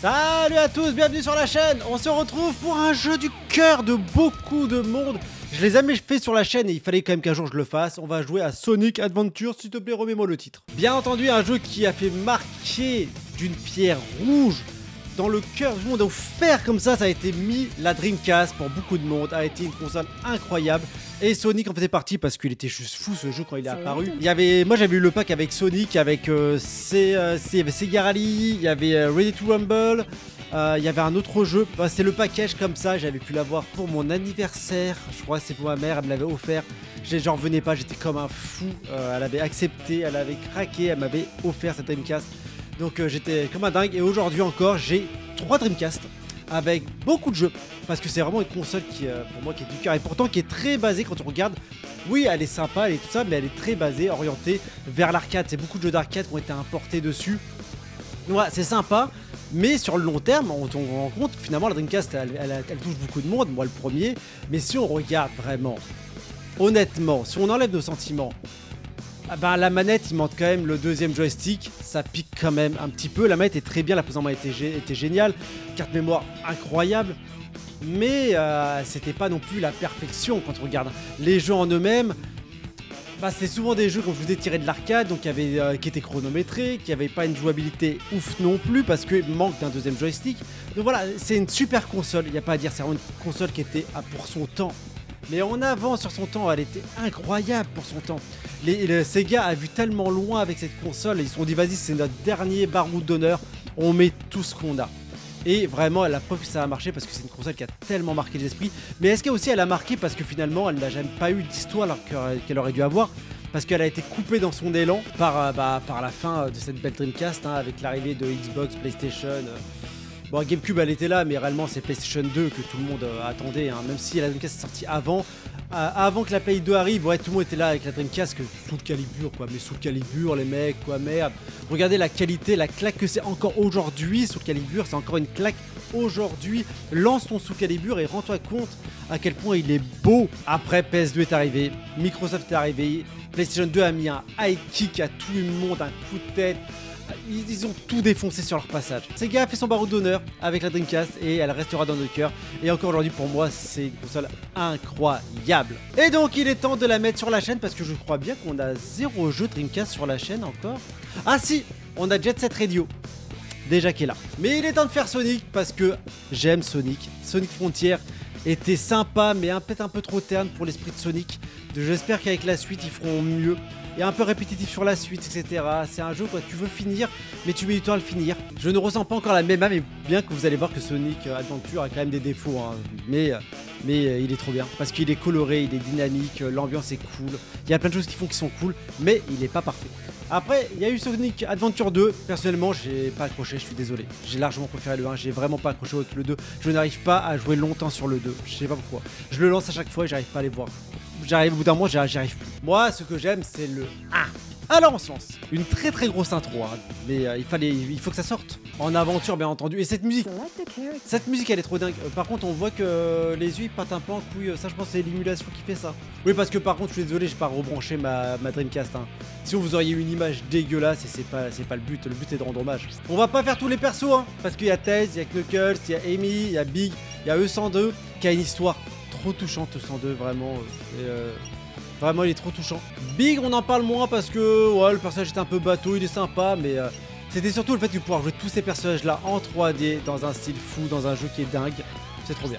Salut à tous, bienvenue sur la chaîne. On se retrouve pour un jeu du cœur de beaucoup de monde. Je l'ai jamais fait sur la chaîne et il fallait quand même qu'un jour je le fasse. On va jouer à Sonic Adventure, s'il te plaît remets-moi le titre. Bien entendu un jeu qui a fait marquer d'une pierre rouge dans le cœur du monde, offert comme ça a été mis. La Dreamcast pour beaucoup de monde a été une console incroyable. Et Sonic en faisait partie parce qu'il était juste fou ce jeu quand il est apparu. Moi j'avais eu le pack avec Sonic, avec il y avait Sega Rally, il y avait Ready to Rumble, il y avait un autre jeu. Enfin, c'est le package comme ça, j'avais pu l'avoir pour mon anniversaire. Je crois que c'est pour ma mère, elle me l'avait offert. J'en revenais pas, j'étais comme un fou. Elle avait accepté, elle avait craqué, elle m'avait offert cette Dreamcast. Donc j'étais comme un dingue et aujourd'hui encore j'ai 3 Dreamcast avec beaucoup de jeux parce que c'est vraiment une console qui pour moi qui est du cœur et pourtant qui est très basée quand on regarde. Oui elle est sympa, elle est tout ça mais elle est très basée, orientée vers l'arcade. C'est beaucoup de jeux d'arcade qui ont été importés dessus. Donc voilà, c'est sympa mais sur le long terme on rend compte que finalement la Dreamcast elle touche beaucoup de monde, moi le premier. Mais si on regarde vraiment honnêtement, si on enlève nos sentiments, bah, la manette il manque quand même le deuxième joystick, ça pique quand même un petit peu. La manette est très bien, la prise en main était géniale, carte mémoire incroyable, mais c'était pas non plus la perfection quand on regarde. Les jeux en eux-mêmes, bah, c'est souvent des jeux comme je vous ai tiré de l'arcade, donc qui étaient chronométrés, qui n'avaient pas une jouabilité ouf non plus parce qu'il manque d'un deuxième joystick. Donc voilà, c'est une super console, il n'y a pas à dire, c'est vraiment une console qui était pour son temps. Mais en avant sur son temps, elle était incroyable pour son temps. Sega a vu tellement loin avec cette console, et ils se sont dit vas-y c'est notre dernier baroud d'honneur, on met tout ce qu'on a. Et vraiment la preuve que ça a marché parce que c'est une console qui a tellement marqué les esprits. Mais est-ce qu'elle aussi elle a marqué parce que finalement elle n'a jamais pas eu d'histoire alors qu'elle aurait dû avoir, parce qu'elle a été coupée dans son élan par la fin de cette belle Dreamcast, hein, avec l'arrivée de Xbox, PlayStation. Bon, GameCube elle était là, mais réellement c'est PlayStation 2 que tout le monde attendait, hein. Même si la Dreamcast est sortie avant que la Play 2 arrive, ouais, tout le monde était là avec la Dreamcast, que sous le calibre quoi, mais sous le calibre les mecs quoi, merde. Regardez la qualité, la claque que c'est encore aujourd'hui sous le calibre, c'est encore une claque aujourd'hui. Lance ton sous calibre et rends-toi compte à quel point il est beau. Après PS2 est arrivé, Microsoft est arrivé, PlayStation 2 a mis un high kick à tout le monde, un coup de tête. Ils ont tout défoncé sur leur passage. Sega a fait son barreau d'honneur avec la Dreamcast et elle restera dans nos cœurs. Et encore aujourd'hui pour moi c'est une console incroyable. Et donc il est temps de la mettre sur la chaîne parce que je crois bien qu'on a 0 jeu Dreamcast sur la chaîne encore. Ah si, on a Jet Set Radio déjà qui est là. Mais il est temps de faire Sonic parce que j'aime Sonic. Sonic Frontier était sympa mais peut-être un peu trop terne pour l'esprit de Sonic. J'espère qu'avec la suite ils feront mieux. Et un peu répétitif sur la suite, etc. C'est un jeu quoi, tu veux finir, mais tu mets du temps à le finir. Je ne ressens pas encore la même âme, mais bien que vous allez voir que Sonic Adventure a quand même des défauts, hein. Mais il est trop bien, parce qu'il est coloré, il est dynamique, l'ambiance est cool. Il y a plein de choses qui sont cool, mais il n'est pas parfait. Après, il y a eu Sonic Adventure 2. Personnellement, j'ai pas accroché, je suis désolé. J'ai largement préféré le 1, j'ai vraiment pas accroché avec le 2. Je n'arrive pas à jouer longtemps sur le 2, je sais pas pourquoi. Je le lance à chaque fois et j'arrive pas à les voir. J'arrive au bout d'un mois, j'y arrive plus. Moi, ce que j'aime, c'est le 1. Alors on se lance. Une très très grosse intro, hein. Mais il faut que ça sorte. En aventure, bien entendu. Et cette musique, elle est trop dingue. Par contre, on voit que les yeux ils partent un peu en couille. Ça, je pense, c'est l'émulation qui fait ça. Oui, parce que par contre, je suis désolé, j'ai pas rebranché ma Dreamcast, hein. Si vous auriez une image dégueulasse, et c'est pas le but. Le but c'est de rendre hommage. On va pas faire tous les persos, hein, parce qu'il y a Tails, il y a Knuckles, il y a Amy, il y a Big, il y a E102, qui a une histoire trop touchante, E102, vraiment. Vraiment, il est trop touchant. Big, on en parle moins parce que ouais, le personnage est un peu bateau, il est sympa, mais c'était surtout le fait de pouvoir jouer tous ces personnages-là en 3D, dans un style fou, dans un jeu qui est dingue. C'est trop bien.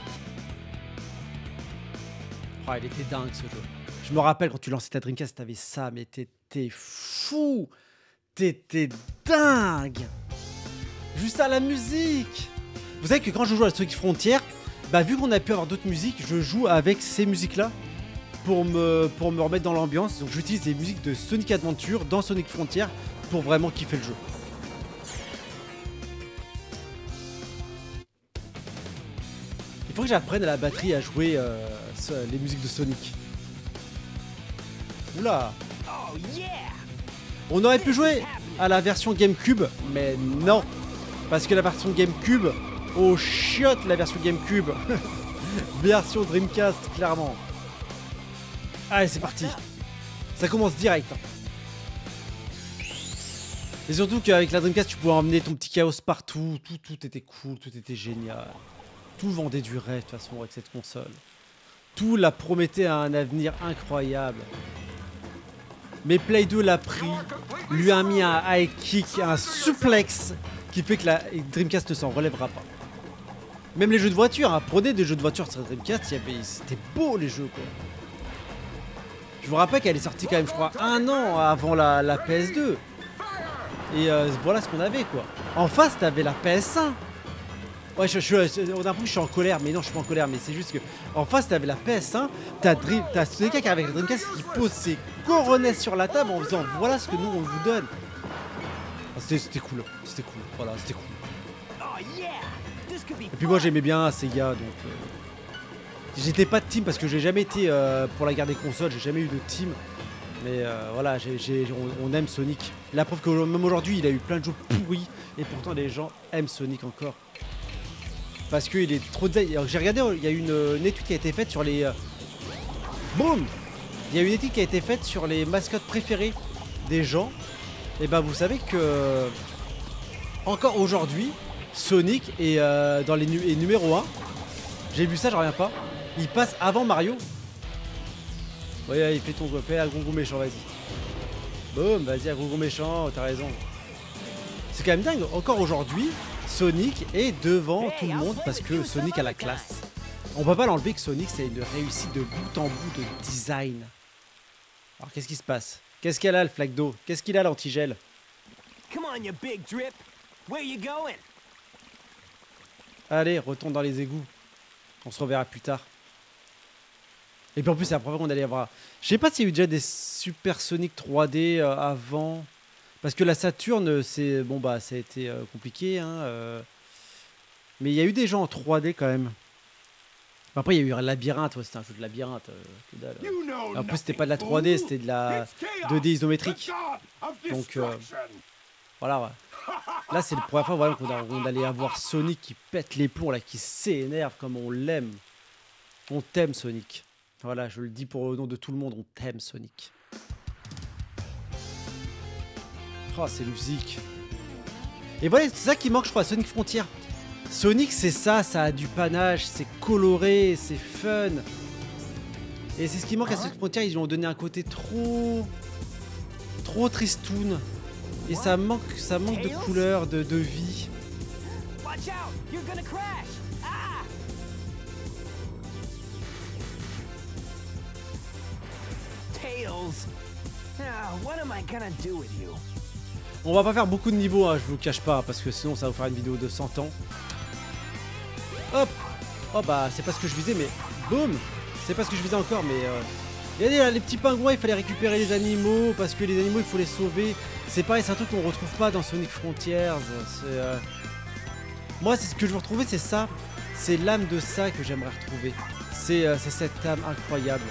Oh, il était dingue ce jeu. Je me rappelle quand tu lançais ta Dreamcast, t'avais ça, mais t'étais fou. T'étais dingue. Juste à la musique. Vous savez que quand je joue à Sonic Frontier, bah vu qu'on a pu avoir d'autres musiques, je joue avec ces musiques-là. Pour me remettre dans l'ambiance, donc j'utilise les musiques de Sonic Adventure dans Sonic Frontier pour vraiment kiffer le jeu. Il faut que j'apprenne à la batterie à jouer les musiques de Sonic. Oula. On aurait pu jouer à la version GameCube, mais non. Parce que la version GameCube, oh chiotte la version GameCube. Version Dreamcast, clairement. Allez, c'est parti. Ça commence direct. Et surtout qu'avec la Dreamcast, tu pouvais emmener ton petit chaos partout. Tout était cool, tout était génial. Tout vendait du rêve de toute façon avec cette console. Tout la promettait à un avenir incroyable. Mais Play 2 l'a pris, lui a mis un high kick, un suplex qui fait que la Dreamcast ne s'en relèvera pas. Même les jeux de voiture, hein, prenez des jeux de voiture sur Dreamcast, c'était beau les jeux quoi. Je vous rappelle qu'elle est sortie quand même, je crois, 1 an avant la PS2. Et voilà ce qu'on avait quoi. En face, t'avais la PS1. Ouais, d'un coup, je suis en colère, mais non, je suis pas en colère, mais c'est juste que en face, t'avais la PS1, t'as Sonic qui avec la Dreamcast qui pose ses coronets sur la table en faisant voilà ce que nous on vous donne. Ah, c'était cool, voilà, c'était cool. Et puis moi, j'aimais bien Sega, donc j'étais pas de team parce que j'ai jamais été pour la guerre des consoles, j'ai jamais eu de team. Mais voilà, on aime Sonic. La preuve que même aujourd'hui, il a eu plein de jeux pourris et pourtant les gens aiment Sonic encore. Parce qu'il est trop design. J'ai regardé, il y a une étude qui a été faite sur les... Boum! Il y a une étude qui a été faite sur les mascottes préférées des gens. Et ben vous savez que... Encore aujourd'hui, Sonic est dans les numéro 1. J'ai vu ça, je reviens pas. Il passe avant Mario. Ouais, il fait un gros méchant, vas-y. Boum, vas-y, un gros méchant, t'as raison. C'est quand même dingue, encore aujourd'hui, Sonic est devant tout le monde parce que Sonic a la classe. On peut pas l'enlever que Sonic c'est une réussite de bout en bout de design. Alors qu'est-ce qui se passe? Qu'est-ce qu'elle a le flaque d'eau? Qu'est-ce qu'il a l'antigel? Allez, retourne dans les égouts. On se reverra plus tard. Et puis en plus c'est la première fois qu'on allait avoir... Je sais pas s'il y a eu déjà des Super Sonic 3D avant... Parce que la Saturn, c'est bon bah ça a été compliqué, hein, mais il y a eu des gens en 3D quand même. Après il y a eu un labyrinthe, ouais, c'était un jeu de labyrinthe. En plus c'était pas de la 3D, c'était de la 2D isométrique. Donc voilà. Ouais. Là c'est la première fois voilà, qu'on allait avoir Sonic qui pète les plombs là, qui s'énerve comme on l'aime. On t'aime Sonic. Voilà, je le dis pour le nom de tout le monde, on t'aime Sonic. Oh, c'est musique. Et voilà, c'est ça qui manque, je crois, à Sonic Frontier. Sonic, c'est ça, ça a du panache, c'est coloré, c'est fun. Et c'est ce qui manque à Sonic Frontier, ils lui ont donné un côté trop tristoun. Et ça manque de couleur, de vie. On va pas faire beaucoup de niveaux, hein, je vous cache pas, parce que sinon ça va vous faire une vidéo de 100 ans. Hop! Oh bah c'est pas ce que je visais, mais boum! C'est pas ce que je visais encore, mais... Regardez les petits pingouins, il fallait récupérer les animaux, parce que les animaux il faut les sauver. C'est pareil, c'est un truc qu'on retrouve pas dans Sonic Frontiers. Moi c'est ce que je veux retrouver, c'est ça. C'est l'âme de ça que j'aimerais retrouver. C'est cette âme incroyable.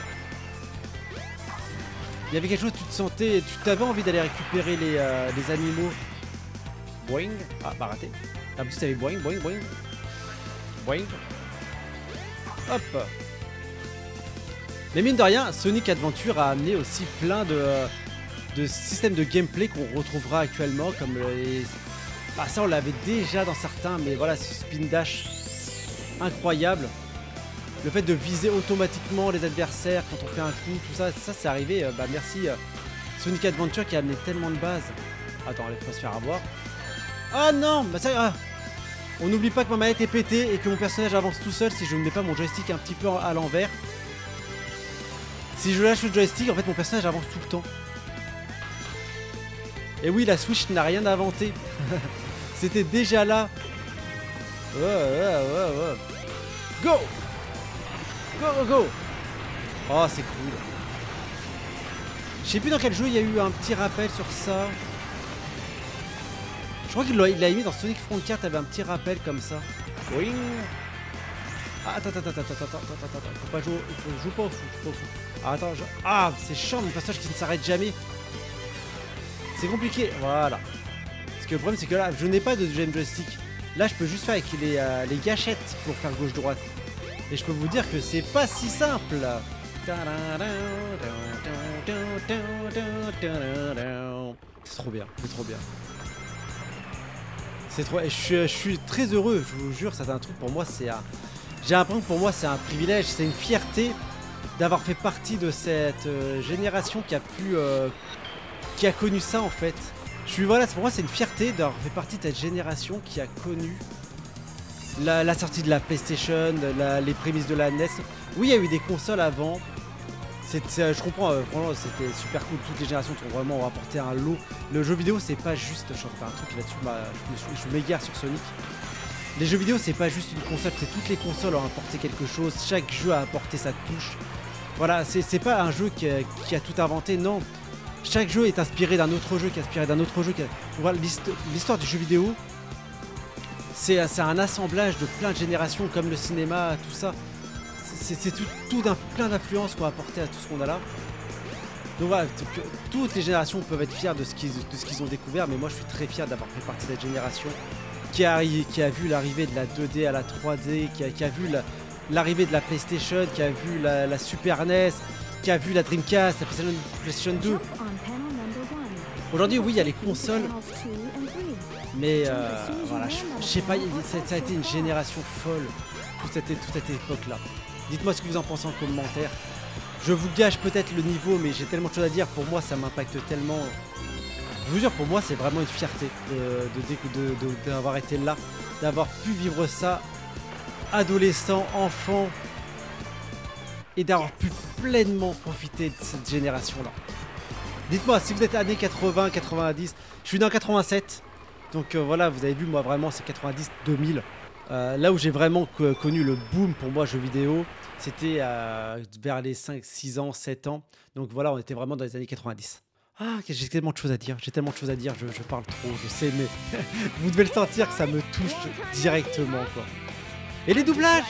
Il y avait quelque chose, tu te sentais, tu t'avais envie d'aller récupérer les animaux. Boing. Ah, bah raté. En plus, t'avais boing, boing, boing. Boing. Hop. Mais mine de rien, Sonic Adventure a amené aussi plein de systèmes de gameplay qu'on retrouvera actuellement, comme les... Ah, ça, on l'avait déjà dans certains, mais voilà, ce spin dash incroyable. Le fait de viser automatiquement les adversaires quand on fait un coup, tout ça, c'est arrivé. Bah merci Sonic Adventure qui a amené tellement de bases. Attends, il faut se faire avoir. Ah non, bah ça, on n'oublie pas que ma manette est pétée et que mon personnage avance tout seul si je ne mets pas mon joystick un petit peu à l'envers. Si je lâche le joystick, en fait mon personnage avance tout le temps. Et oui, la Switch n'a rien inventé. C'était déjà là. Go! Go, go, go! Oh, c'est cool. Je sais plus dans quel jeu il y a eu un petit rappel sur ça. Je crois qu'il l'a mis dans Sonic Frontier, t'avais un petit rappel comme ça. Oui. Ah, attends. Faut pas jouer, joue pas au fou, Ah, attends, ah, c'est chiant, mon personnage qui ne s'arrête jamais. C'est compliqué, voilà. Parce que le problème, c'est que là, je n'ai pas de joystick. Là, je peux juste faire avec les gâchettes pour faire gauche-droite. Et je peux vous dire que c'est pas si simple. C'est trop bien, c'est trop bien. C'est trop. Je suis très heureux, je vous jure, c'est un truc pour moi, c'est un. J'ai l'impression que pour moi c'est un privilège, c'est une fierté d'avoir fait partie de cette génération qui a connu ça en fait. Voilà, pour moi c'est une fierté d'avoir fait partie de cette génération qui a connu la sortie de la PlayStation, les prémices de la NES. Oui, il y a eu des consoles avant. Je comprends, franchement c'était super cool, toutes les générations ont vraiment apporté un lot. Le jeu vidéo c'est pas juste, je suis en train de faire un truc là-dessus, je m'égare sur Sonic. Les jeux vidéo c'est pas juste une console, c'est toutes les consoles ont apporté quelque chose, chaque jeu a apporté sa touche. Voilà, c'est pas un jeu qui a tout inventé, non. Chaque jeu est inspiré d'un autre jeu, qui est inspiré d'un autre jeu. Voilà, l'histoire du jeu vidéo, c'est un assemblage de plein de générations, comme le cinéma, tout ça. C'est plein d'influences qu'on a apporté à tout ce qu'on a là. Donc voilà, toutes les générations peuvent être fières de ce qu'ils ont découvert, mais moi je suis très fier d'avoir fait partie de cette génération qui a vu l'arrivée de la 2D à la 3D, qui a vu l'arrivée de la PlayStation, qui a vu la Super NES, qui a vu la Dreamcast, la PlayStation 2. Aujourd'hui, oui, il y a les consoles, mais voilà, je sais pas, ça a été une génération folle, toute cette époque-là. Dites-moi ce que vous en pensez en commentaire. Je vous gâche peut-être le niveau, mais j'ai tellement de choses à dire. Pour moi, ça m'impacte tellement. Je vous jure, pour moi, c'est vraiment une fierté d'avoir été là, d'avoir pu vivre ça, adolescent, enfant, et d'avoir pu pleinement profiter de cette génération-là. Dites-moi, si vous êtes années 80, 90, je suis dans 87, donc voilà, vous avez vu, moi vraiment, c'est 90, 2000. Là où j'ai vraiment connu le boom pour moi, jeux vidéo, c'était vers les 5, 6 ans, 7 ans. Donc voilà, on était vraiment dans les années 90. Ah, j'ai tellement de choses à dire, je parle trop, je sais, mais vous devez le sentir que ça me touche directement, quoi. Et les doublages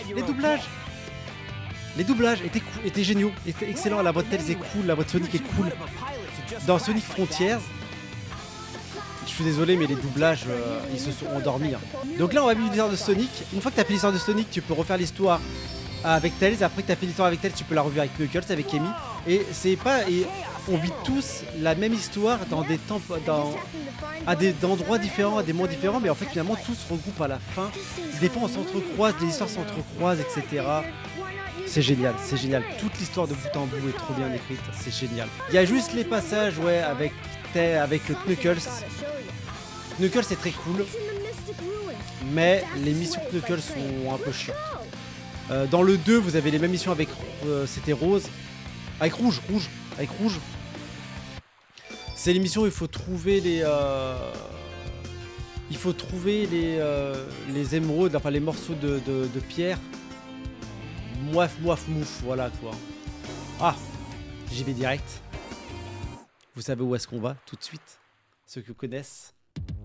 étaient géniaux, étaient excellents, la voix de Tails est cool, la voix de Sonic est cool. Dans Sonic Frontiers, je suis désolé, mais les doublages, ils se sont endormis. Hein. Donc là, on va vivre l'histoire de Sonic. Une fois que tu as fait l'histoire de Sonic, tu peux refaire l'histoire avec Tails. Après que tu as fait l'histoire avec Tails, tu peux la revivre avec Knuckles, avec Amy. Et on vit tous la même histoire dans des temps, à des endroits différents, à des moments différents, mais en fait finalement tout se regroupe à la fin. Des fois on s'entrecroise, les histoires s'entrecroisent, etc. C'est génial, c'est génial. Toute l'histoire de bout en bout est trop bien écrite, c'est génial. Il y a juste les passages, ouais, avec Knuckles. Knuckles c'est très cool, mais les missions Knuckles sont un peu chiantes. Dans le 2, vous avez les mêmes missions avec, c'était Rose, avec Rouge. C'est l'émission où il faut trouver les émeraudes, enfin les morceaux de pierre. Mouf, voilà quoi. Ah, j'y vais direct. Vous savez où est-ce qu'on va tout de suite, ceux qui connaissent.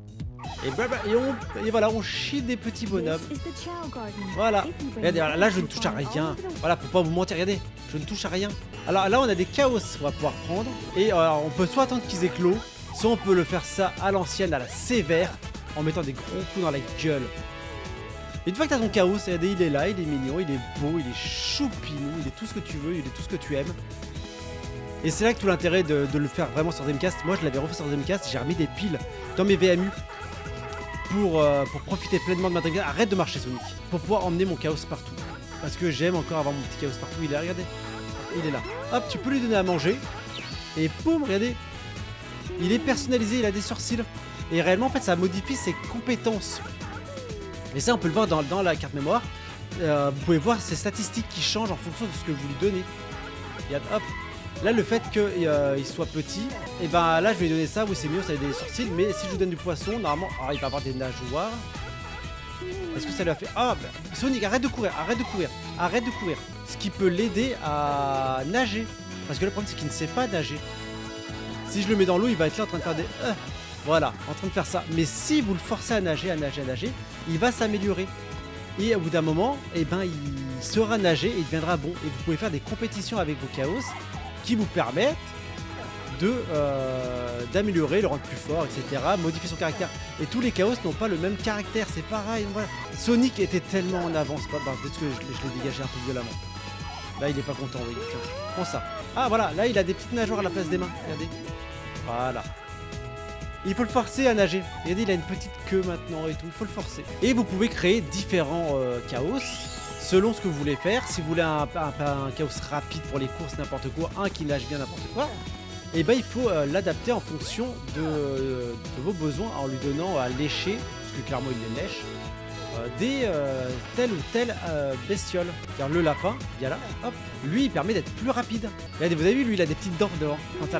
Et voilà, on chie des petits bonhommes. Voilà. Regardez, là je ne touche à rien. Voilà, pour pas vous mentir, regardez, je ne touche à rien. Alors là on a des chaos qu'on va pouvoir prendre. Et on peut soit attendre qu'ils éclosent, soit on peut le faire ça à l'ancienne, à la sévère, en mettant des gros coups dans la gueule. Et une fois que t'as ton chaos, regardez, il est là, il est mignon, il est beau, il est choupinou, il est tout ce que tu veux, il est tout ce que tu aimes. Et c'est là que tout l'intérêt de le faire vraiment sur Dreamcast. Moi je l'avais refait sur Dreamcast, j'ai remis des piles dans mes VMU pour profiter pleinement de ma Dreamcast. Arrête de marcher Sonic, pour pouvoir emmener mon chaos partout. Parce que j'aime encore avoir mon petit chaos partout. Il est là, regardez, il est là. Hop, tu peux lui donner à manger. Et boum, regardez, il est personnalisé, il a des sourcils. Et réellement en fait ça modifie ses compétences. Et ça on peut le voir dans la carte mémoire. Vous pouvez voir ses statistiques qui changent en fonction de ce que vous lui donnez. Regarde, hop. Là le fait qu'il soit petit, et ben là je vais lui donner ça, oui c'est mieux, ça a des sourcils, mais si je lui donne du poisson, normalement, il va avoir des nageoires. Est-ce que ça lui a fait... Ah, bah, Sonic, arrête de courir. Ce qui peut l'aider à nager. Parce que le problème c'est qu'il ne sait pas nager. Si je le mets dans l'eau, il va être là en train de faire des... voilà, en train de faire ça. Mais si vous le forcez à nager, il va s'améliorer. Et au bout d'un moment, eh ben, il saura nager et il deviendra bon. Et vous pouvez faire des compétitions avec vos chaos qui vous permettent d'améliorer, le rendre plus fort, etc. Modifier son caractère. Et tous les chaos n'ont pas le même caractère, c'est pareil. Voilà. Sonic était tellement en avance. Peut-être que je l'ai dégagé un peu violemment. Là, il est pas content, oui. Tiens, prends ça. Ah, voilà, là, il a des petites nageoires à la place des mains. Regardez. Voilà. Il faut le forcer à nager. Regardez, il a une petite queue maintenant et tout, il faut le forcer. Et vous pouvez créer différents chaos selon ce que vous voulez faire. Si vous voulez un chaos rapide pour les courses, n'importe quoi, un qui nage bien, n'importe quoi, et ben il faut l'adapter en fonction de vos besoins en lui donnant à lécher, parce que clairement il les lèche, des telle ou telle bestiole. Car le lapin, il y a là, hop, lui il permet d'être plus rapide. Regardez, vous avez vu, lui il a des petites dents devant. Ça, là,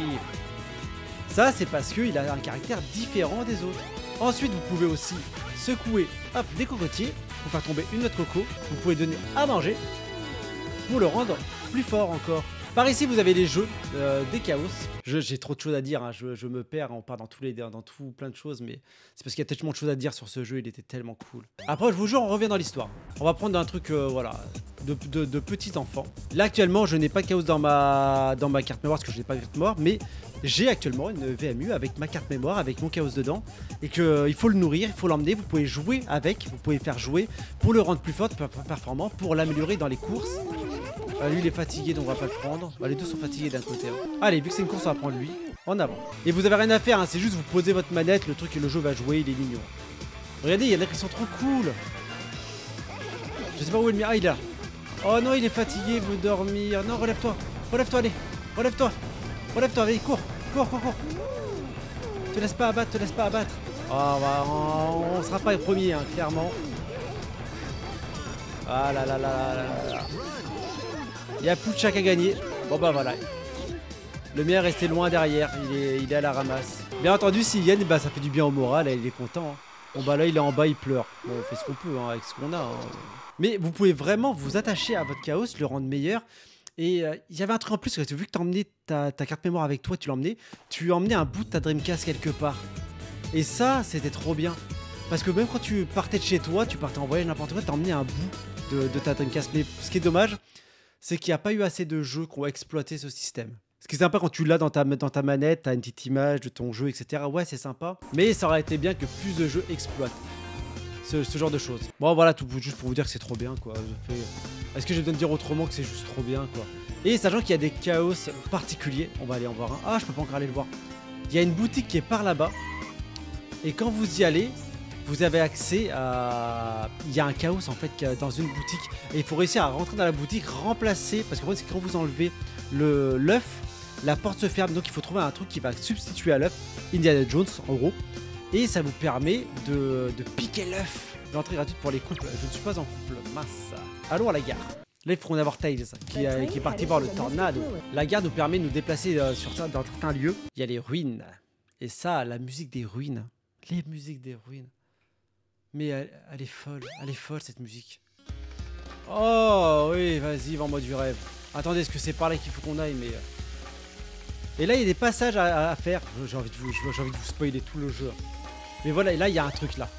ça c'est parce qu'il a un caractère différent des autres. Ensuite vous pouvez aussi secouer, hop, des cocotiers pour faire tomber une autre coco. Vous pouvez donner à manger pour le rendre plus fort encore. Par ici vous avez les jeux des chaos. J'ai trop de choses à dire, hein. Je me perds, on part dans tout plein de choses, mais c'est parce qu'il y a tellement de choses à dire sur ce jeu, il était tellement cool. Après je vous jure, on revient dans l'histoire. On va prendre un truc voilà, de petit enfant. Là actuellement je n'ai pas de chaos dans ma carte mémoire parce que je n'ai pas de carte mémoire, mais j'ai actuellement une VMU avec ma carte mémoire, avec mon chaos dedans, et qu'il faut le nourrir, il faut l'emmener, vous pouvez jouer avec, vous pouvez faire jouer pour le rendre plus fort, plus performant, pour l'améliorer dans les courses. Lui il est fatigué donc on va pas le prendre. Les deux sont fatigués d'un côté. Hein. Allez, vu que c'est une course, on va prendre lui. En avant. Et vous avez rien à faire, hein, c'est juste vous posez votre manette, le truc et le jeu va jouer, il est mignon. Regardez, il y en a qui sont trop cool. Je sais pas où est le mien. Ah, il est là. Oh non, il est fatigué, il veut dormir. Non, relève-toi. Relève-toi, allez. Relève-toi. Relève-toi, allez, cours. Cours. Te laisse pas abattre, Oh, on sera pas les premiers, hein, clairement. Ah là là là là là. Il n'y a plus de chac à gagner. Bon bah voilà. Le mien est resté loin derrière. Il est à la ramasse. Bien entendu, s'il gagne, bah, ça fait du bien au moral. Il est content. Hein. Bon bah là, il est en bas, il pleure. Bon, on fait ce qu'on peut hein, avec ce qu'on a. Hein. Mais vous pouvez vraiment vous attacher à votre chaos, le rendre meilleur. Et il y avait un truc en plus, vu que tu as emmené ta carte mémoire avec toi, tu emmenais un bout de ta Dreamcast quelque part. Et ça, c'était trop bien. Parce que même quand tu partais de chez toi, tu partais en voyage, n'importe quoi, tu as emmené un bout de ta Dreamcast. Mais ce qui est dommage, c'est qu'il n'y a pas eu assez de jeux qui ont exploité ce système. Ce qui est sympa quand tu l'as dans ta manette, t'as une petite image de ton jeu, etc. Ouais, c'est sympa. Mais ça aurait été bien que plus de jeux exploitent ce genre de choses. Bon, voilà, juste pour vous dire que c'est trop bien, quoi. Est-ce que je dois dire autrement que c'est juste trop bien, quoi. Et sachant qu'il y a des chaos particuliers, on va aller en voir un. Ah, je peux pas encore aller le voir. Il y a une boutique qui est par là-bas. Et quand vous y allez, vous avez accès à... Il y a un chaos en fait dans une boutique. Et il faut réussir à rentrer dans la boutique, remplacer... Parce que c'est quand vous enlevez l'œuf, la porte se ferme. Donc il faut trouver un truc qui va substituer à l'œuf. Indiana Jones en gros. Et ça vous permet de piquer l'œuf. L'entrée gratuite pour les couples. Je ne suis pas en couple, mince. Allons à la gare. Là il faut en avoir Tails qui est parti voir le tornado. La gare nous permet de nous déplacer dans certains lieux. Il y a les ruines. Et ça, la musique des ruines. Les musiques des ruines. Mais elle est folle cette musique. Oh oui, vas-y, vends-moi du rêve. Attendez, est-ce que c'est par là qu'il faut qu'on aille, mais... Et là, il y a des passages à faire. J'ai envie de vous spoiler tout le jeu. Mais voilà, et là, il y a un truc là.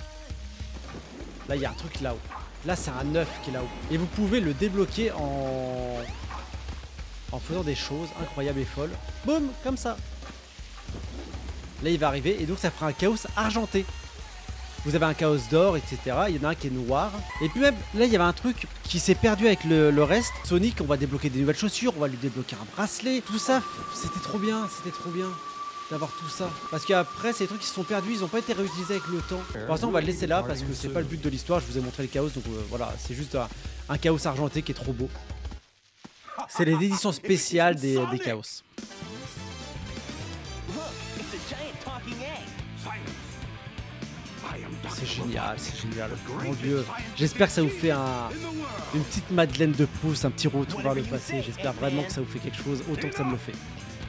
Là, il y a un truc là-haut. Là, c'est un œuf qui est là-haut. Et vous pouvez le débloquer en faisant des choses incroyables et folles. Boum, comme ça. Là, il va arriver, et donc ça fera un chaos argenté. Vous avez un chaos d'or, etc. Il y en a un qui est noir. Et puis même, là, il y avait un truc qui s'est perdu avec le reste. Sonic, on va débloquer des nouvelles chaussures, on va lui débloquer un bracelet. Tout ça, c'était trop bien d'avoir tout ça. Parce qu'après, ces trucs qui se sont perdus, ils n'ont pas été réutilisés avec le temps. Pour l'instant, on va le laisser là, parce que c'est pas le but de l'histoire. Je vous ai montré le chaos, donc voilà, c'est juste un chaos argenté qui est trop beau. C'est les éditions spéciales des chaos. C'est génial, mon dieu. J'espère que ça vous fait une petite Madeleine de Proust, un petit retour vers le passé. J'espère vraiment que ça vous fait quelque chose, autant que ça me le fait.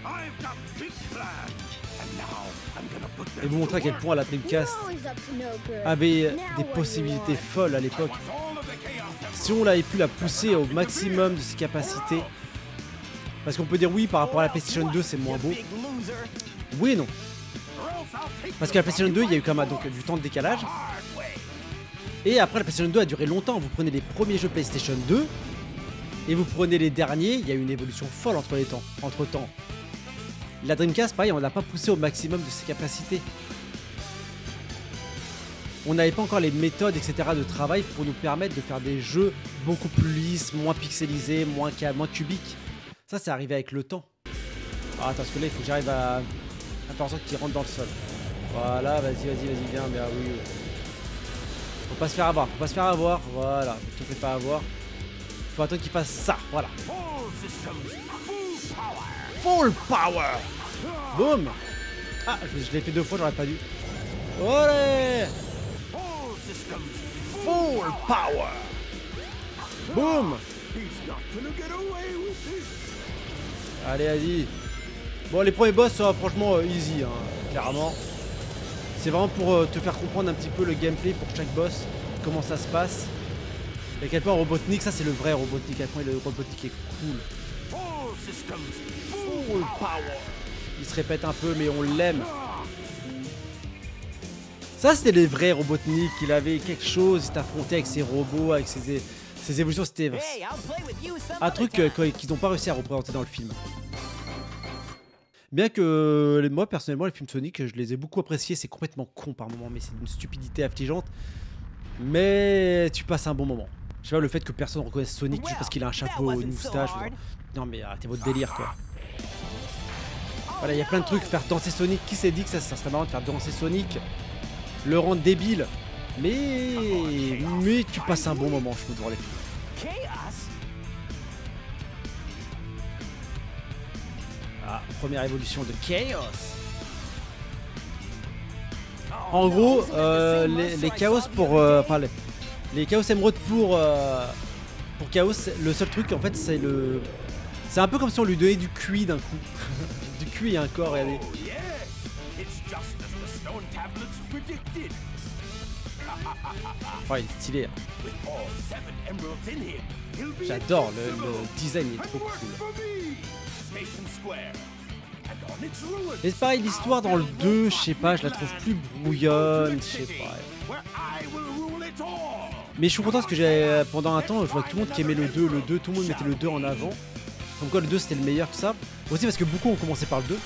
Et vous montrer à quel point la Dreamcast avait des possibilités folles à l'époque. Si on l'avait pu la pousser au maximum de ses capacités, parce qu'on peut dire oui par rapport à la PlayStation 2 c'est moins beau. Oui et non. Parce que la PlayStation 2 il y a eu quand même donc, du temps de décalage. Et après la PlayStation 2 a duré longtemps. Vous prenez les premiers jeux PlayStation 2 et vous prenez les derniers, il y a eu une évolution folle entre temps. La Dreamcast pareil, on l'a pas poussé au maximum de ses capacités. On n'avait pas encore les méthodes etc de travail pour nous permettre de faire des jeux beaucoup plus lisses, moins pixelisés, moins cubiques. Ça c'est arrivé avec le temps. Ah, attends, parce que là il faut que j'arrive à faire en sorte qu'il rentre dans le sol. Voilà, vas-y, viens, mais ah oui. Faut pas se faire avoir, voilà. Ne te fais pas avoir. Faut attendre qu'il fasse ça, voilà. Full power. Boum. Ah, je l'ai fait 2 fois, j'aurais pas dû. Allez. Full power. Boum. Allez, vas-y. Bon, les premiers boss sont franchement easy, hein, clairement. C'est vraiment pour te faire comprendre un petit peu le gameplay pour chaque boss, comment ça se passe. Et à quel point Robotnik, ça c'est le vrai Robotnik, à quel point le Robotnik est cool. Full power. Il se répète un peu, mais on l'aime. Ça c'était les vrais Robotnik, il avait quelque chose, il s'affrontait avec ses robots, avec ses évolutions, c'était un truc qu'ils n'ont pas réussi à représenter dans le film. Bien que moi personnellement les films Sonic je les ai beaucoup appréciés, c'est complètement con par moment mais c'est d'une stupidité affligeante. Mais tu passes un bon moment. Je sais pas, le fait que personne reconnaisse Sonic juste parce qu'il a un chapeau, une moustache. Non mais arrêtez votre délire quoi. Voilà, il y a plein de trucs, faire danser Sonic, qui s'est dit que ça serait marrant de faire danser Sonic, le rendre débile. Mais tu passes un bon moment je trouve devant les films. Ah, première évolution de Chaos. En gros, les Chaos pour... enfin, les Chaos Emerald pour Chaos, le seul truc en fait c'est le... C'est un peu comme si on lui donnait du QI d'un coup. Du QI et un corps, regardez. Oh, il est stylé. Hein. J'adore, le design est trop cool. Et c'est pareil, l'histoire dans le 2, je sais pas, je la trouve plus brouillonne, je sais pas. Mais je suis content parce que pendant un temps, je vois tout le monde qui aimait le 2, tout le monde mettait le 2 en avant. Comme quoi le 2 c'était le meilleur, tout ça. Aussi parce que beaucoup ont commencé par le 2.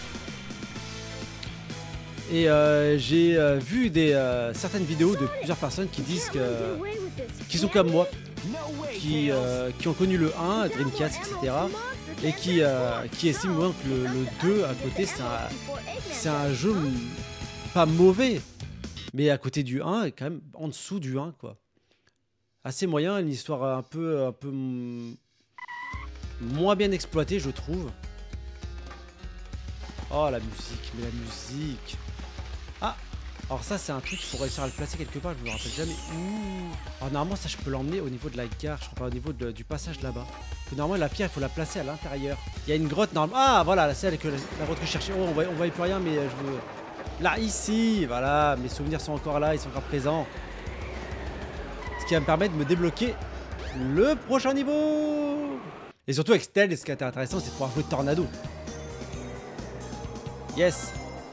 Et j'ai vu certaines vidéos de plusieurs personnes qui disent qui sont comme moi, qui ont connu le 1, Dreamcast, etc. Et qui estiment que le 2 à côté c'est un jeu pas mauvais, mais à côté du 1 quand même en dessous du 1 quoi. Assez moyen, une histoire un peu moins bien exploitée je trouve. Oh la musique, mais la musique. Ah, alors ça c'est un truc, il faut réussir à le placer quelque part, je me rappelle jamais où. Alors normalement ça je peux l'emmener au niveau de la gare, je crois pas au niveau du passage là-bas. Normalement la pierre il faut la placer à l'intérieur. Il y a une grotte normalement. Ah voilà, c'est celle que la grotte que je cherchais. Oh on voyait plus rien mais je veux. Là ici, voilà, mes souvenirs sont encore là, ils sont encore présents. Ce qui va me permettre de me débloquer le prochain niveau. Et surtout avec Stell, ce qui est intéressant c'est de pouvoir jouer Tornado. Yes.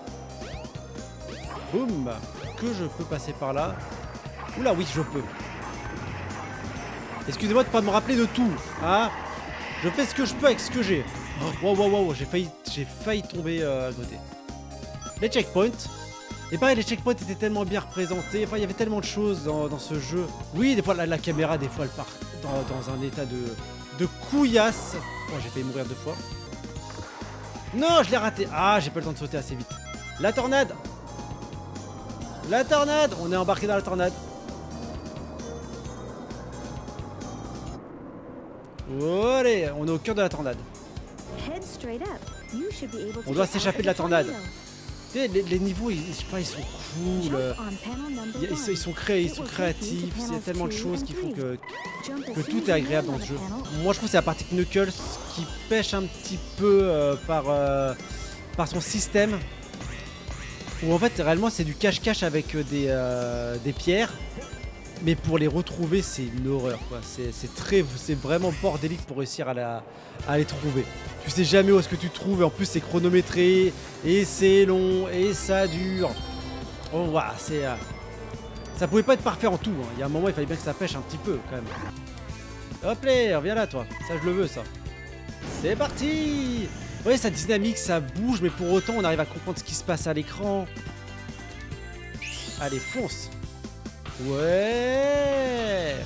Boum. Que je peux passer par là. Oula oui je peux. Excusez-moi de pas me rappeler de tout. Hein. Je fais ce que je peux avec ce que j'ai. Wow, j'ai failli tomber à côté. Les checkpoints. Et pareil, les checkpoints étaient tellement bien représentés. Enfin, il y avait tellement de choses dans ce jeu. Oui, des fois, la caméra, des fois, elle part dans un état de couillasse. Oh, j'ai failli mourir 2 fois. Non, je l'ai raté. Ah, j'ai pas le temps de sauter assez vite. La tornade. La tornade. On est embarqué dans la tornade. Allez, on est au cœur de la tornade. On doit s'échapper de la tornade. Les niveaux, ils sont cool. Ils sont créatifs. Il y a tellement de choses qui font que tout est agréable dans ce jeu. Moi, je trouve que c'est la partie de Knuckles qui pêche un petit peu par son système. Où en fait, réellement, c'est du cache-cache avec des pierres. Mais pour les retrouver, c'est une horreur, quoi. C'est vraiment bordélique pour réussir à les trouver. Tu sais jamais où est-ce que tu te trouves, et en plus c'est chronométré, et c'est long, et ça dure. Oh, voilà, ça pouvait pas être parfait en tout. Hein. Il y a un moment, il fallait bien que ça pêche un petit peu, quand même. Hop là, reviens là, toi. Ça, je le veux, ça. C'est parti. Ouais, ça dynamique, ça bouge, mais pour autant, on arrive à comprendre ce qui se passe à l'écran. Allez, fonce. Ouais.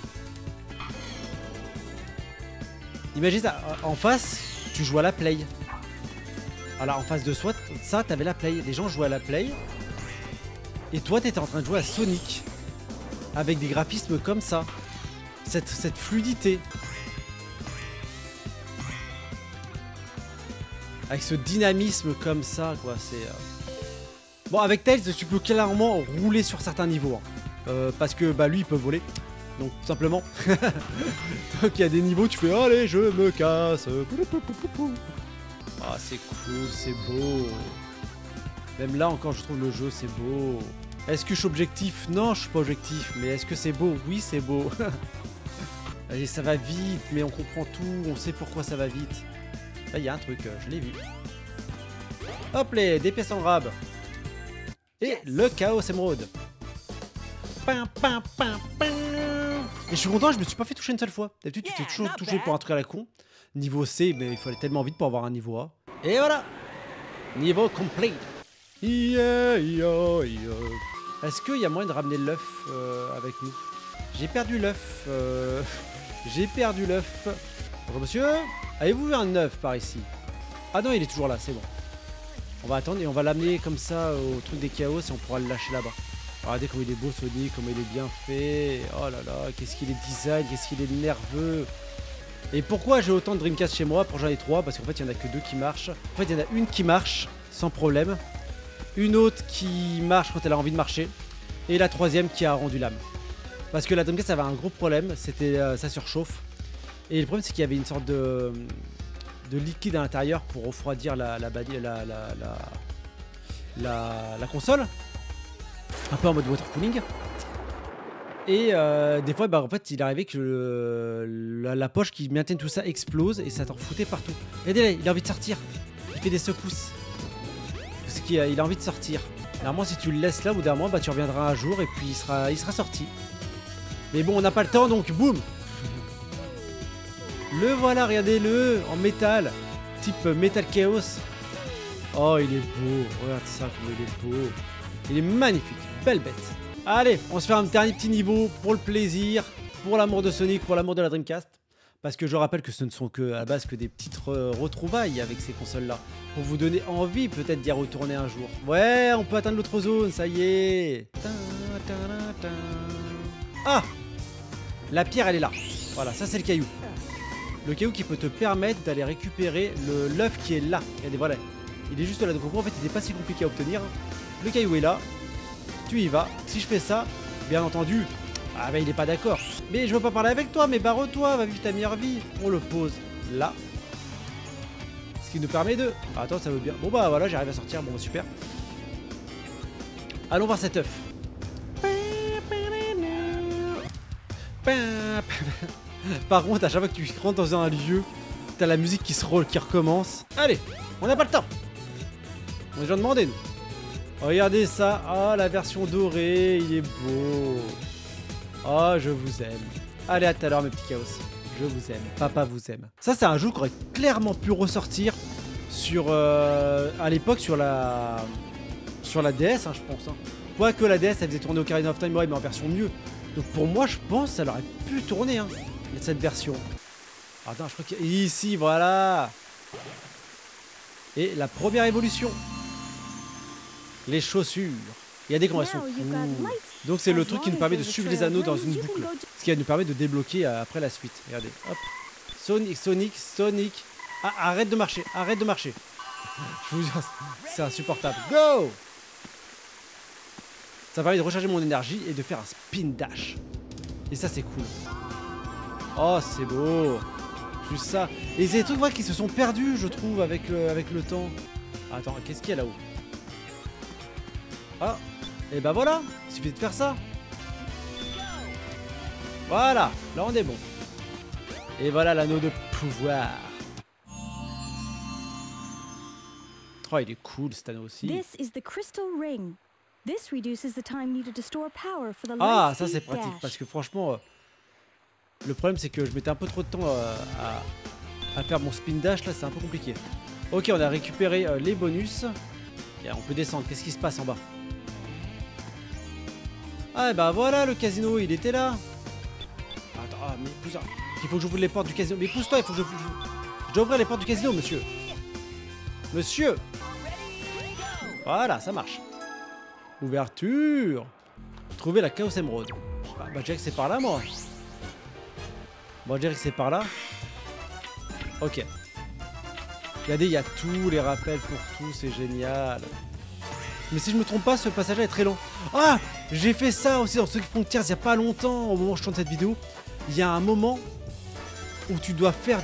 Imagine ça, en face, tu joues à la play. Alors en face de soi, ça, t'avais la play. Les gens jouaient à la play. Et toi, t'étais en train de jouer à Sonic. Avec des graphismes comme ça. Cette fluidité. Avec ce dynamisme comme ça, quoi. C'est... Bon, avec Tails, tu peux clairement rouler sur certains niveaux. Hein. Parce que bah, lui, il peut voler. Donc, tout simplement. Donc, il y a des niveaux, tu fais « Allez, je me casse !» Ah, c'est cool, c'est beau. Même là, encore, je trouve le jeu, c'est beau. Est-ce que je suis objectif? Non, je suis pas objectif. Mais est-ce que c'est beau? Oui, c'est beau. Allez, ça va vite, mais on comprend tout. On sait pourquoi ça va vite. Là, il y a un truc, je l'ai vu. Hop les, des pièces en rab. Et le Chaos Emerald. Et je suis content, je me suis pas fait toucher une seule fois. D'habitude, tu t'es toujours touché pour un truc à la con. Niveau C, mais il fallait tellement vite pour avoir un niveau A. Et voilà. Niveau complet. Est-ce qu'il y a moyen de ramener l'œuf avec nous? J'ai perdu l'œuf. J'ai perdu l'œuf. Bonjour monsieur. Avez-vous vu un œuf par ici? Ah non, il est toujours là, c'est bon. On va attendre et on va l'amener comme ça au truc des chaos et on pourra le lâcher là-bas. Regardez comme il est beau Sonic, comme il est bien fait. Oh là là, qu'est-ce qu'il est design, qu'est-ce qu'il est nerveux. Et pourquoi j'ai autant de Dreamcast chez moi? Pour j'en ai 3, parce qu'en fait il n'y en a que 2 qui marchent. En fait il y en a une qui marche sans problème. Une autre qui marche quand elle a envie de marcher. Et la troisième qui a rendu l'âme. Parce que la Dreamcast avait un gros problème, c'était ça surchauffe. Et le problème c'est qu'il y avait une sorte de liquide à l'intérieur pour refroidir la console. Un peu en mode water cooling. Et des fois, bah, en fait, il arrivait que la poche qui maintienne tout ça explose et ça t'en foutait partout. Regardez, il a envie de sortir. Il fait des secousses. Parce qu'il a envie de sortir. Normalement, si tu le laisses là, au bout d'un moment, bah, tu reviendras un jour et puis il sera sorti. Mais bon, on n'a pas le temps, donc boum. Le voilà, regardez-le, en métal. Type Metal Chaos. Oh, il est beau. Regarde ça, comme il est beau. Il est magnifique. Belle bête. Allez, on se fait un dernier petit niveau pour le plaisir, pour l'amour de Sonic, pour l'amour de la Dreamcast. Parce que je rappelle que ce ne sont que, à la base que des petites retrouvailles avec ces consoles-là. Pour vous donner envie peut-être d'y retourner un jour. Ouais, on peut atteindre l'autre zone, ça y est. Ah! La pierre, elle est là. Voilà, ça c'est le caillou. Le caillou qui peut te permettre d'aller récupérer l'œuf qui est là. Regardez, voilà. Il est juste là. Donc en fait, il n'est pas si compliqué à obtenir. Le caillou est là. Tu y vas. Si je fais ça, bien entendu, ah bah il est pas d'accord. Mais je veux pas parler avec toi, mais barre-toi, va vivre ta meilleure vie. On le pose là. Ce qui nous permet de... Ah, attends, ça veut bien. Bon bah voilà, j'arrive à sortir, bon super. Allons voir cet œuf. Par contre, à chaque fois que tu rentres dans un lieu, t'as la musique qui recommence. Allez, on n'a pas le temps. On a déjà demandé, nous. Regardez ça, ah la version dorée, il est beau. Oh, je vous aime. Allez, à tout à l'heure mes petits chaos. Je vous aime, papa vous aime. Ça c'est un jeu qui aurait clairement pu ressortir sur à l'époque sur la DS, hein, je pense. Hein. Quoique la DS elle faisait tourner Ocarina of Time, ouais, mais en version mieux. Donc pour moi je pense que ça aurait pu tourner hein, cette version. Attends, je crois qu'il y a... Ici, voilà. Et la première évolution. Les chaussures. Regardez comment elles sont cool. Donc c'est le truc qui nous permet de suivre les anneaux dans une boucle. Ce qui nous permet de débloquer après la suite. Regardez, hop. Sonic. Ah, arrête de marcher, arrête de marcher. Je vous jure, c'est insupportable. Go! Ça permet de recharger mon énergie et de faire un spin dash. Et ça c'est cool. Oh c'est beau. Juste ça. Et c'est des trucs qui se sont perdus je trouve avec le temps. Attends, qu'est-ce qu'il y a là-haut? Ah, et bah voilà, il suffit de faire ça. Voilà, là on est bon. Et voilà l'anneau de pouvoir. Oh, il est cool cet anneau aussi. Ah, ça c'est pratique parce que franchement, le problème c'est que je mettais un peu trop de temps à faire mon spin dash là, c'est un peu compliqué. Ok, on a récupéré les bonus. Et on peut descendre, qu'est-ce qui se passe en bas? Ah bah voilà le casino, il était là. Attends, ah, mais pousse. Il faut que j'ouvre les portes du casino. Mais pousse-toi, il faut que je dois ouvrir les portes du casino, monsieur. Monsieur. Voilà, ça marche. Ouverture. Trouver la Chaos Emerald. Bah, je dirais que c'est par là, moi. Bon, je dirais que c'est par là. Ok. Regardez, il y a tous les rappels pour tout, c'est génial. Mais si je me trompe pas, ce passage-là est très long. Ah, j'ai fait ça aussi dans Sonic Frontiers il y a pas longtemps, au moment où je tourne cette vidéo. Il y a un moment où tu dois faire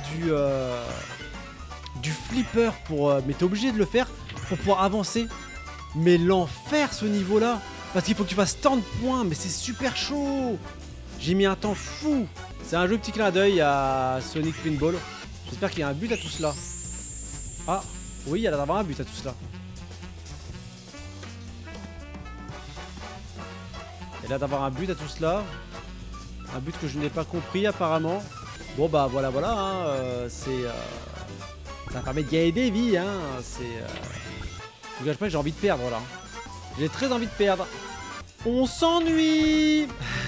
du flipper pour... mais t'es obligé de le faire pour pouvoir avancer. Mais l'enfer ce niveau-là. Parce qu'il faut que tu fasses tant de points, mais c'est super chaud. J'ai mis un temps fou. C'est un jeu petit clin d'œil à Sonic Pinball. J'espère qu'il y a un but à tout cela. Ah, oui, il y a l'air d'avoir un but à tout cela. Il y a l'air d'avoir un but à tout cela. Un but que je n'ai pas compris apparemment. Bon bah voilà, hein, ça permet de gagner des vies, hein. Je vous cache pas que j'ai envie de perdre là. J'ai très envie de perdre. On s'ennuie.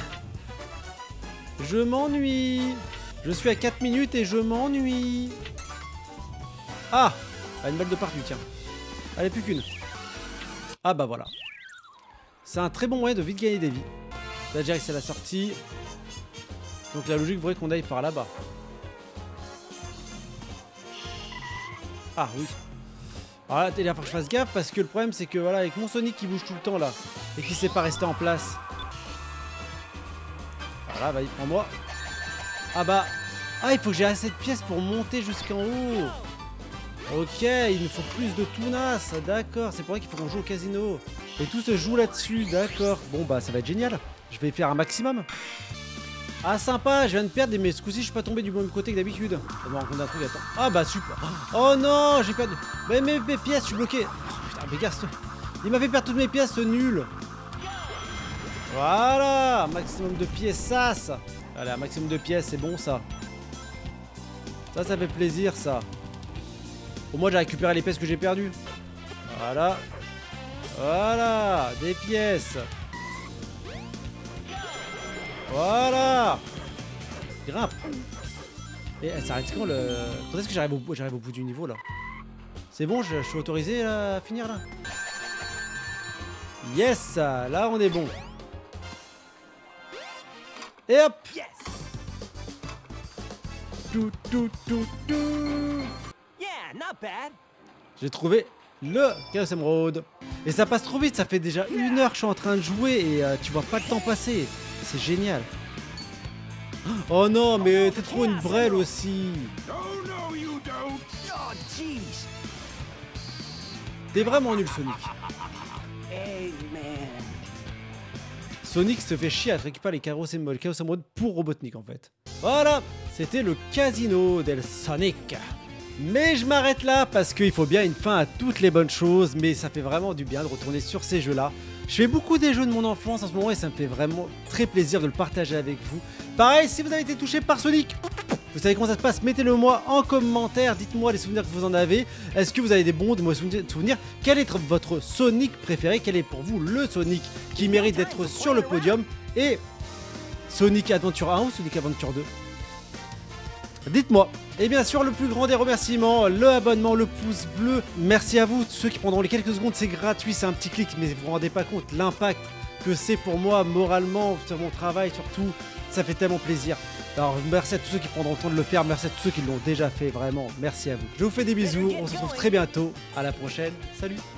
Je m'ennuie. Je suis à 4 minutes et je m'ennuie. Ah, une balle de partout, tiens. Allez, plus qu'une. Ah bah voilà. C'est un très bon moyen de vite gagner des vies. Là, je dirais que c'est la sortie. Donc la logique voudrait qu'on aille par là-bas. Ah oui. Alors là, il va falloir que je fasse gaffe parce que le problème c'est que voilà, avec mon Sonic qui bouge tout le temps là et qui sait pas rester en place. Voilà, vas-y, prends-moi. Ah bah. Ah, il faut que j'ai assez de pièces pour monter jusqu'en haut. Ok, il nous faut plus de tunas. D'accord, c'est pour ça qu'il faut qu'on joue au casino. Et tout se joue là-dessus, d'accord. Bon bah ça va être génial. Je vais faire un maximum. Ah sympa, je viens de perdre, mais ce coup-ci je suis pas tombé du même côté que d'habitude. Je me rends compte d'un truc, attends. Ah bah super. Oh non, j'ai perdu. Mais mes pièces, je suis bloqué. Oh, putain, mais gars, il m'a fait perdre toutes mes pièces, ce nul. Voilà, maximum de pièces, ça. Allez, un maximum de pièces, c'est bon ça. Ça fait plaisir ça. Au moins j'ai récupéré les pièces que j'ai perdues. Voilà. Voilà, des pièces. Voilà. Grimpe. Et elle s'arrête quand le... Quand est-ce que j'arrive au bout du niveau là? C'est bon, je suis autorisé à finir là? Yes, là on est bon. Et hop. Yes. Tout. Yeah, not bad. J'ai trouvé le Chaos Emerald. Et ça passe trop vite, ça fait déjà 1 heure que je suis en train de jouer et tu vois pas le temps passer. C'est génial. Oh non, mais t'es trop une brêle aussi. T'es vraiment nul, Sonic. Sonic se fait chier à récupérer les Chaos Emerald pour Robotnik en fait. Voilà, c'était le casino del Sonic. Mais je m'arrête là parce qu'il faut bien une fin à toutes les bonnes choses, mais ça fait vraiment du bien de retourner sur ces jeux-là. Je fais beaucoup des jeux de mon enfance en ce moment et ça me fait vraiment très plaisir de le partager avec vous. Pareil, si vous avez été touché par Sonic, vous savez comment ça se passe, mettez-le moi en commentaire, dites-moi les souvenirs que vous en avez. Est-ce que vous avez des bons, de mauvais souvenirs? Quel est votre Sonic préféré? Quel est pour vous le Sonic qui mérite d'être sur le podium? Et Sonic Adventure 1 ou Sonic Adventure 2? Dites-moi. Et bien sûr, le plus grand des remerciements, le abonnement, le pouce bleu. Merci à vous, ceux qui prendront les quelques secondes, c'est gratuit, c'est un petit clic, mais vous vous rendez pas compte l'impact que c'est pour moi, moralement, sur mon travail, surtout. Ça fait tellement plaisir. Alors, merci à tous ceux qui prendront le temps de le faire, merci à tous ceux qui l'ont déjà fait, vraiment, merci à vous. Je vous fais des bisous, on se retrouve très bientôt, à la prochaine, salut!